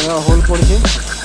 Whole পড়ছে।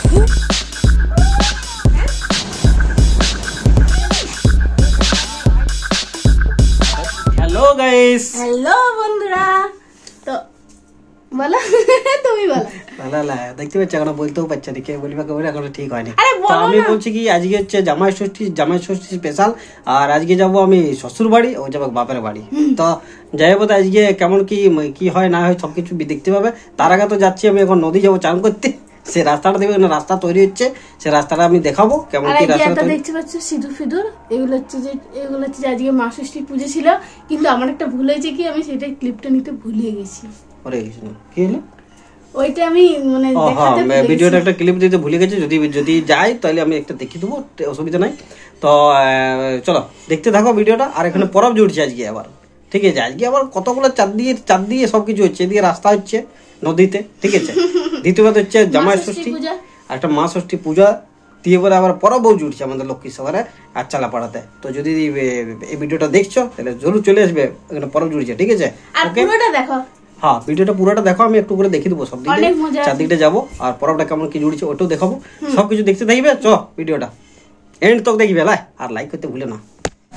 Hello guys, hello বন্ধুরা। তো বলো, তুমি বলো। ভালো দেখতে পাচ্ছি, এখন বলতেও পারছে না, কে বলবে কে বলে এখন ঠিক হয়নি। তো আমি বলছি কি, আজকে হচ্ছে জামাই ষষ্ঠী স্পেশাল। আর আজকে যাব আমি শ্বশুর বাড়ি, ও যাবে বাপের বাড়ি। তো যাই হোক, আজকে কেমন কি হয় না হয় সবকিছু দেখতে পাবে। তার আগে তো যাচ্ছি আমি এখন নদী যাবো চান করতে। সে রাস্তাটা দেখবে, রাস্তা তৈরি হচ্ছে, সে রাস্তাটা আমি দেখাবো কেমন কি রাস্তা দেখতে পাচ্ছ। সিঁদুর ফিদুর এগুলো হচ্ছে যে আজকে মা ষষ্ঠী পুজো ছিল, কিন্তু আমার একটা ভুল হয়েছে কি, আমি সেটা ক্লিপটা নিতে ভুলে গেছি। কি হলো ওইটা আমি মানে ভিডিওটা একটা ক্লিপ দিতে ভুলে গেছি। যদি যাই তাহলে আমি একটা দেখিয়ে দেবো, অসুবিধা নাই। তো চলো দেখতে থাকো ভিডিওটা। আর এখানে পরব জুড়ছে আজকে আবার, ঠিক আছে। আজকে আবার কতগুলো চাঁদ দিয়ে সবকিছু হচ্ছে। এদিকে রাস্তা হচ্ছে নদীতে, ঠিক আছে। দ্বিতীয়ত হচ্ছে জামাই ষষ্ঠী, একটা মা ষষ্ঠী পূজা দিয়ে পরে আবার পরবও জুড়ছে আমাদের লক্ষ্মী শহরে আর চালাপাড়াতে। তো যদি এই ভিডিওটা দেখছো তাহলে জরুর চলে আসবে, এখানে পরব জুড়ছে, ঠিক আছে। ওকে, দেখো। হ্যাঁ, ভিডিওটা পুরোটা দেখো, আমি একটু করে দেখিয়ে দেবো সব দিকে, চারদিকটা যাবো আর পরবটা কেমন কি জুড়ছে ওটাও দেখাবো। সবকিছু দেখতে থাকবে, চ ভিডিওটা এন্ড তক দেখবে। আর লাইক করতে ভুলে না।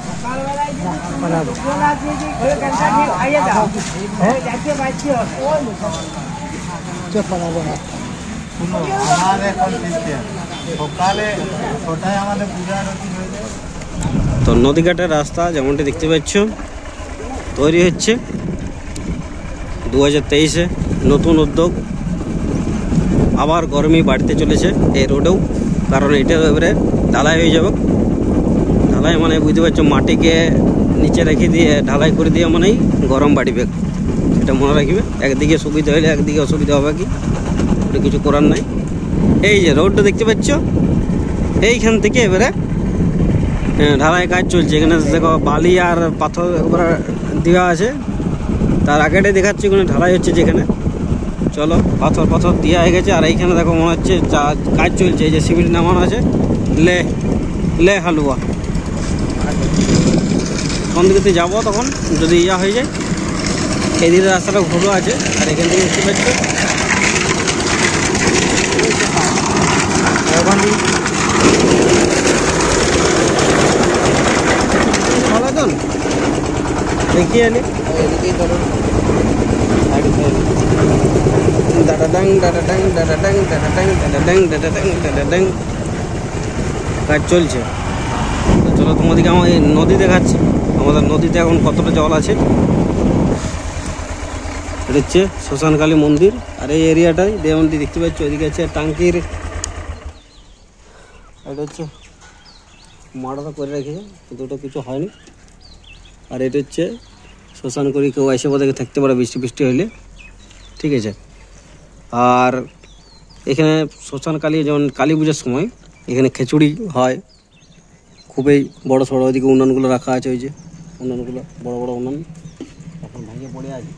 তো নদীঘাটের রাস্তা যেমনটি দেখতে পাচ্ছ তৈরি হচ্ছে 2023-এ নতুন উদ্যোগ। আবার গরমই বাড়তে চলেছে এই রোডেও, কারণ এটা এবারে ঢালাই হয়ে যাবে। ঢালাই মানে বুঝতে পারছো, মাটিকে নিচে রেখে দিয়ে ঢালাই করে দিয়ে মানেই গরম বাড়বে, এটা মনে রাখবে। একদিকে সুবিধা হলে একদিকে অসুবিধা হবে, কি ওটা কিছু করার নাই। এই যে রোডটা দেখতে পাচ্ছ, এইখান থেকে এবারে ঢালাই কাজ চলছে। এখানে দেখো বালি আর পাথর দেওয়া আছে, তার আগেটাই দেখাচ্ছি ওখানে ঢালাই হচ্ছে যেখানে। চলো, পাথর দেওয়া হয়ে গেছে। আর এইখানে দেখো মনে হচ্ছে কাজ চলছে। এই যে সিমেন্ট নামানো আছে, লে হালুয়া। কোন দিকে যাবো তখন যদি ইয়া হয়ে যায়। এদিকে রাস্তাটা ঘুরো আছে, আর এখান থেকে দেখতে পাচ্ছ দেখিয়ে এলে কাজ চলছে। চলো তোমাদেরকে আমার এই নদী দেখাচ্ছি, আমাদের নদীতে এখন কতটা জল আছে। এটা হচ্ছে শ্মশানকালী মন্দির। আর এই এরিয়াটাই যেমনটি দেখতে পাচ্ছ, ওইদিকে আছে টাঙ্কির, এটা হচ্ছে মাড়াটা করে রেখেছে, কিন্তু ওটা কিছু হয়নি। আর এটা হচ্ছে শ্মশান করি, কেউ এসে বোধহয় থাকতে পারে বৃষ্টি হইলে, ঠিক আছে। আর এখানে শ্মশানকালী যেমন কালী পূজার সময় এখানে খিচুড়ি হয়, খুবই বড় সড়ো। ওইদিকে উনুনগুলো রাখা আছে, ওই যে উনুনগুলো বড় বড় উনুন এখন ভেঙে পড়ে আছে।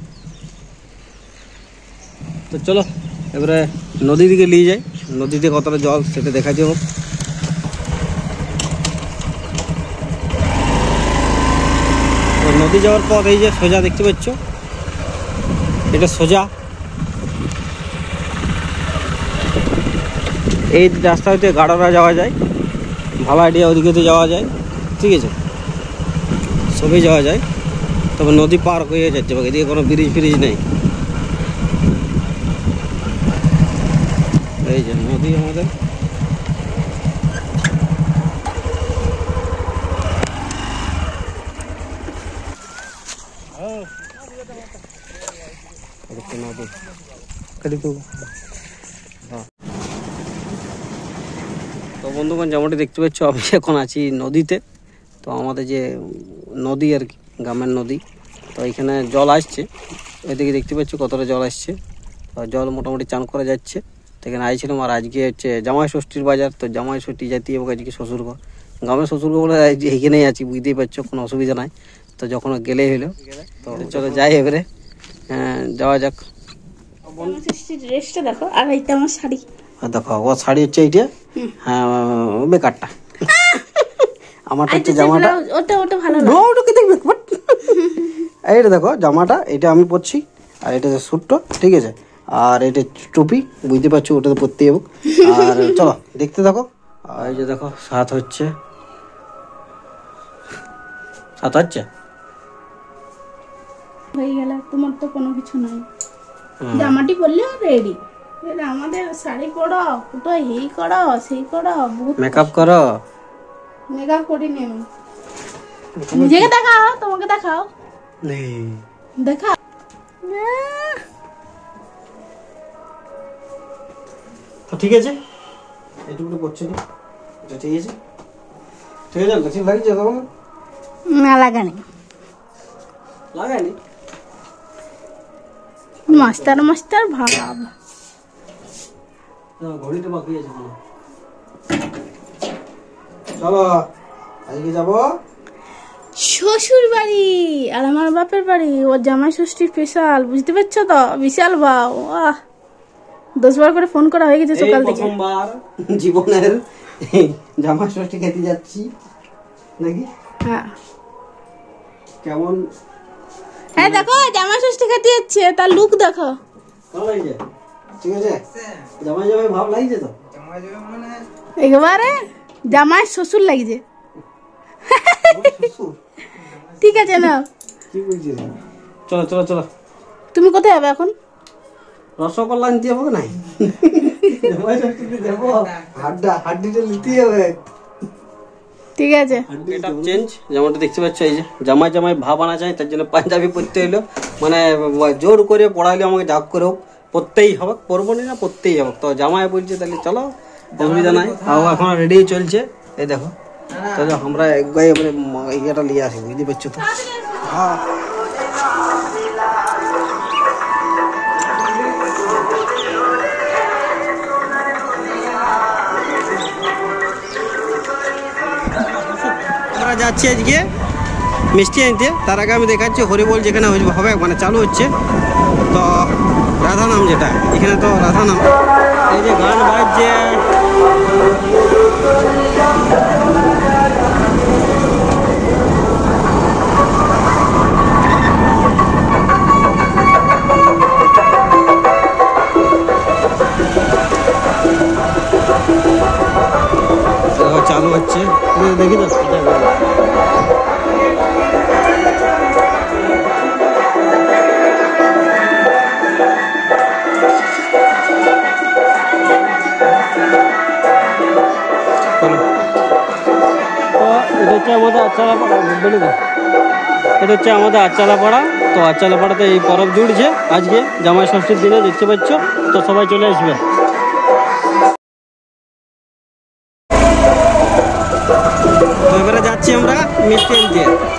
তো চলো এবারে নদীর দিকে নিয়ে যাই, নদীতে কতটা জল সেটা দেখা যাবো। নদী যাওয়ার পর এই যে সোজা দেখতে পাচ্ছ, এটা সোজা এই রাস্তা হইতে গাড়রা যাওয়া যায়, ভালো আইডিয়া, ওদিকে যাওয়া যায়, ঠিক আছে, সবই যাওয়া যায়। তবে নদী পার হয়ে যাচ্ছে, এদিকে কোনো ব্রিজ নেই। এই যে নদী আমাদের, তো বন্ধুগণ যেমনটি দেখতে পাচ্ছ, আমি এখন আছি নদীতে। তো আমাদের যে নদী আর কি, গ্রামের নদী, তো এখানে জল আসছে। এদিকে দেখতে পাচ্ছ কতটা জল আসছে, জল মোটামুটি চান করা যাচ্ছে। তো এখানে আইছিলাম। আর আজকে হচ্ছে জামাই ষষ্ঠীর বাজার, তো জামাই ষষ্ঠী যাইতে হবে আজকে শ্বশুরঘর, গ্রামের শ্বশুরঘর বলে এইখানেই আছি, বুঝতেই পারছো, কোনো অসুবিধা নাই। তো যখন গেলেই হলো, তো চলো যাই এবারে, যাওয়া যাক। ড্রেসটা দেখো, আর এইটা আমার শাড়ি দেখো, ও শাড়ি হচ্ছে এইটা, হ্যাঁ বেকারটা। আমারটা হচ্ছে জামাটা, ওটা ভালো না, ওটাকে দেখবে। এইটা দেখো জামাটা, এটা আমি পরছি, আর এটা স্যুটটা, ঠিক আছে। আর এটা টুপি, বুঝতে পারছো, ওটা তো পরতে যাবো। আর চলো দেখতে থাকো। আর এই যে দেখো সাত হচ্ছে, সাত হচ্ছে হয়ে গেল। তোমার তো কোনো কিছু নাই, জামাটি পরলে রেডি। আমাদের শাড়ি পরো, কোথায় এই করো সেই করো, বহুত মেকআপ করো। মেকআপ করিনি আমি। নিজেকে দেখাও, তোমাকে দেখাও, দেখাও। তো ঠিক আছে, এটুকু করছি না, এটা ঠিক আছে, ঠিক আছে। বেশি লাগছে তোমাকে? না লাগানি, লাগাইনি। মাস্টার মাস্টার ভাব। ঘড়িটা বাকি আছে। চলো আজকে যাবো শ্বশুর বাড়ি আর আমার বাপের বাড়ি। ওর জামাই ষষ্ঠী স্পেশাল, বুঝতে পারছো তো? বিশাল ভাও। 10 বার করে ফোন করা হয়ে গেছে সকাল থেকে। প্রথমবার জীবনের জামাই ষষ্ঠী খেতে যাচ্ছি নাকি? হ্যাঁ, কেমন? হ্যাঁ দেখো জামাই ষষ্ঠী খেতে যাচ্ছে, তার লুক দেখো। ভালো লাগছে? ঠিক আছে, জামাই জামাই ভাব লাগছে তো? একেবারে জামাই শ্বশুর লাগছে। ঠিক আছে না, কি বলছিস? চলো চলো চলো। তুমি কোথায় যাবে এখন? রসগোল্লা নিতে যাবো নাই? জামাই ষষ্ঠীতে যাবো, হাড্ডিটা নিতে হবে। ঠিক আছে, চেঞ্জ যেমনটা দেখতে পাচ্ছ, এই যে জামাই জামাই ভাব আনা যায়, তার জন্য পাঞ্জাবি পরতে হইলো। মানে জোর করে পড়াইলে আমাকে যা করেও পরতেই হবে, পরবো না পরতেই হবে। তো জামাই বলছে তাহলে চলো, অসুবিধা নাই। তাও এখন রেডি চলছে, এই দেখো। চলো আমরা একবার ইয়েটা নিয়ে আসি, বুঝতে পারছো তো? হ্যাঁ আমরা যাচ্ছি আজকে মিষ্টি আনতে। তার আগে আমি দেখাচ্ছি হরিবোল যেখানে হবে, মানে চালু হচ্ছে। তো রাধা নাম যেটা, এখানে তো রাধা নাম। এই যে গান বাজছে, চালু হচ্ছে, দেখি তো। এটা হচ্ছে আমাদের আচ্চালাপাড়া, বলি না, এটা হচ্ছে আমাদের আচ্চালাপাড়া। তো আচ্চালাপাড়াতে এই পরব জুড়ছে আজকে জামাই ষষ্ঠীর দিনে, দেখতে পাচ্ছ। তো সবাই চলে আসবে। তো এবারে যাচ্ছি আমরা মিষ্টি আনতে।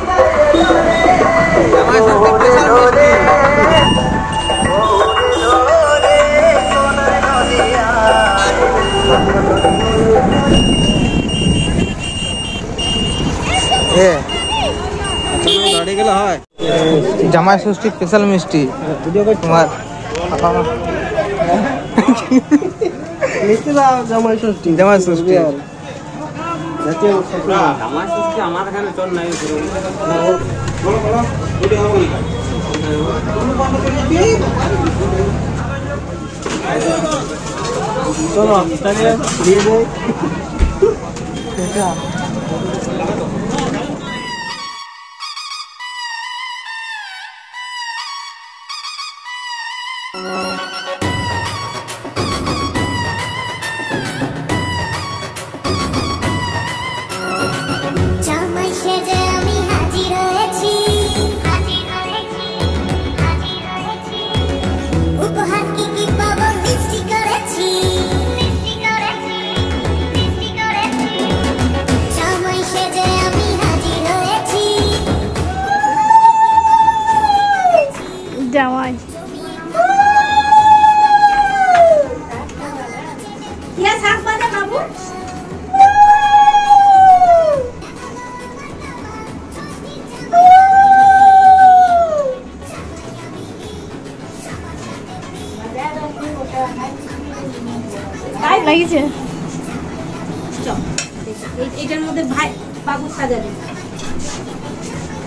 দাঁড়িয়ে গেলে হয় জামাই ষষ্ঠী স্পেশাল মিষ্টি তোমার মিষ্টি দাও। জামাই ষষ্ঠী, জামাই ষষ্ঠী জামাই ষষ্ঠী আমার এখানে চল নাই। চলো তাহলে দিয়ে দেয়। জামাই সেজে আমি হাজির হয়েছি, উপহার কি কি পাবো মিষ্টি করেছি, জামাই সেজে আমি হাজির হয়েছি। জামাই বাবু লাগিয়েছে। এটার মধ্যে ভাই বাবু সাজাবে।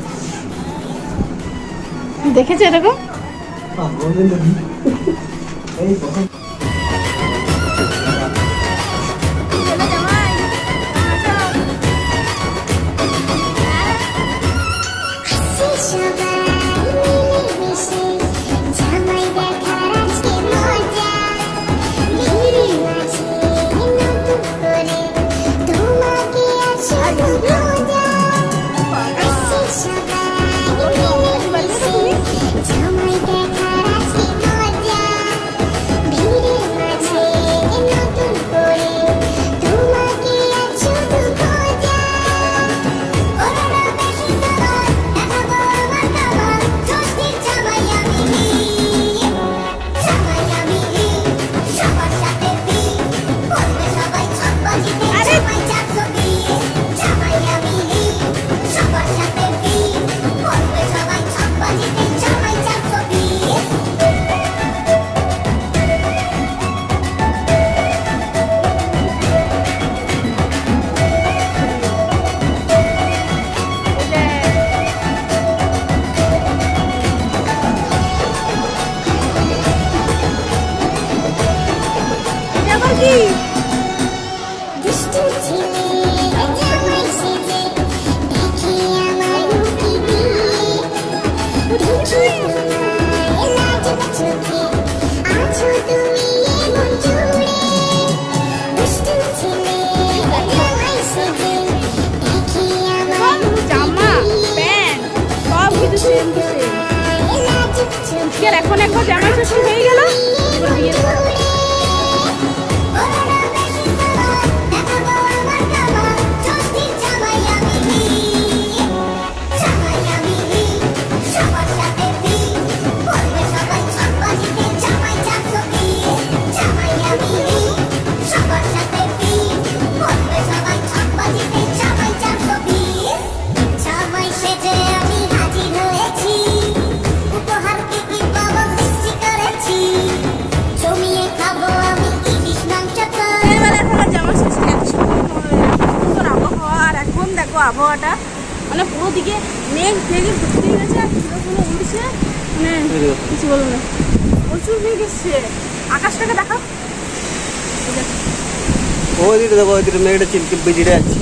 দেখেছে এরকম? এখন একবার জামাই ষষ্ঠী হয়ে গেল, এবার বিয়ের পর আবহাওয়াটা মানে পুরো দিকে মেঘ মেঘে ভর্তি হয়ে গেছে, আর ধুলো উঠছে, মানে কিছু বলবো না, প্রচুর মেঘ এসছে। আকাশটাকে দেখা, ওইদিকে দেখো, ওইদিকে মেঘটা ছিড়কে যাচ্ছে।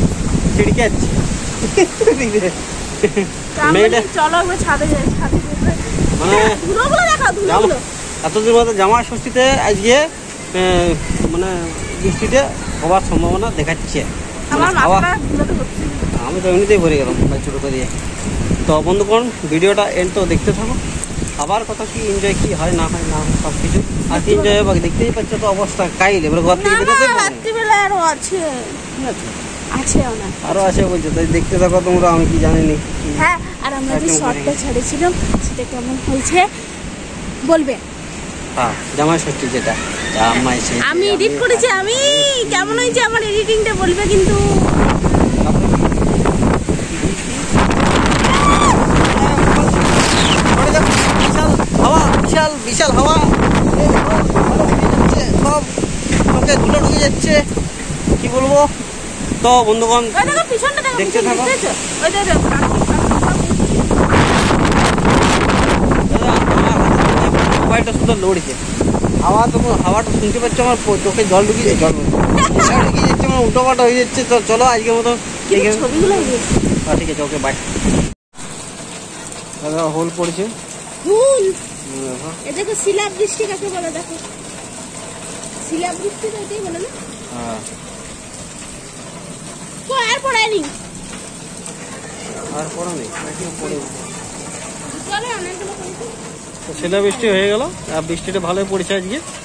মেঘটা চলো একবার ছাদে যাই, ছাদে মানে ধুলোগুলো দেখা, ধুলোগুলো এতদিন মতো জামাই ষষ্ঠীতে আজকে মানে বৃষ্টিতে হওয়ার সম্ভাবনা দেখাচ্ছে। আমার মাথাটা ধুলোতে ভর্তি। আমি তো এমনিতেই ভরে গেলাম ছোটো করে দিয়ে। তো বন্ধুগণ, ভিডিওটা এন্ড তো দেখতে থাকো, আবার কথা কি এনজয় কি হয় না হয় না সব কিছু আর কি এনজয় হবে দেখতেই পাচ্ছ। তো অবস্থা কাইল, এবার ঘর থেকে বেরোতে রাত্রিবেলা আরো আছে, আছে অনেক আরো আছে বলছো, তাই দেখতে থাকো তোমরা, আমি কি জানি নি। হ্যাঁ, আর আমরা যে শর্টটা ছেড়েছিলাম সেটা কেমন হয়েছে বলবে। হ্যাঁ, জামাই ষষ্ঠী যেটা আমি এডিট করেছি, আমি কেমন হয়েছে আমার এডিটিংটা বলবে কিন্তু। বিশাল হাওয়া, সব চোখে ধুলো ঢুকে যাচ্ছে, কি বলবো। তো বন্ধুগণ দেখতে থাকো। মোবাইলটা সুন্দর লড়ছে, হাওয়াটা শুনতে পাচ্ছ, আমার চোখে জল ঢুকিয়ে যাচ্ছে, আমার উল্টো পাল্টা হয়ে যাচ্ছে। তো চলো আজকের মতো ঠিক আছে, ওকে বাই। দাদা হোল পড়ছে, দেখো শিলা বৃষ্টি কাকে বলে, দেখো শিলা বৃষ্টি তো এটাই বলে না। হ্যাঁ, আর পড়ায়নি, আর পড়া নেই, চলো অনেকগুলো। শিলা বৃষ্টি হয়ে গেল, আর বৃষ্টিটা ভালোই পড়েছে আজকে।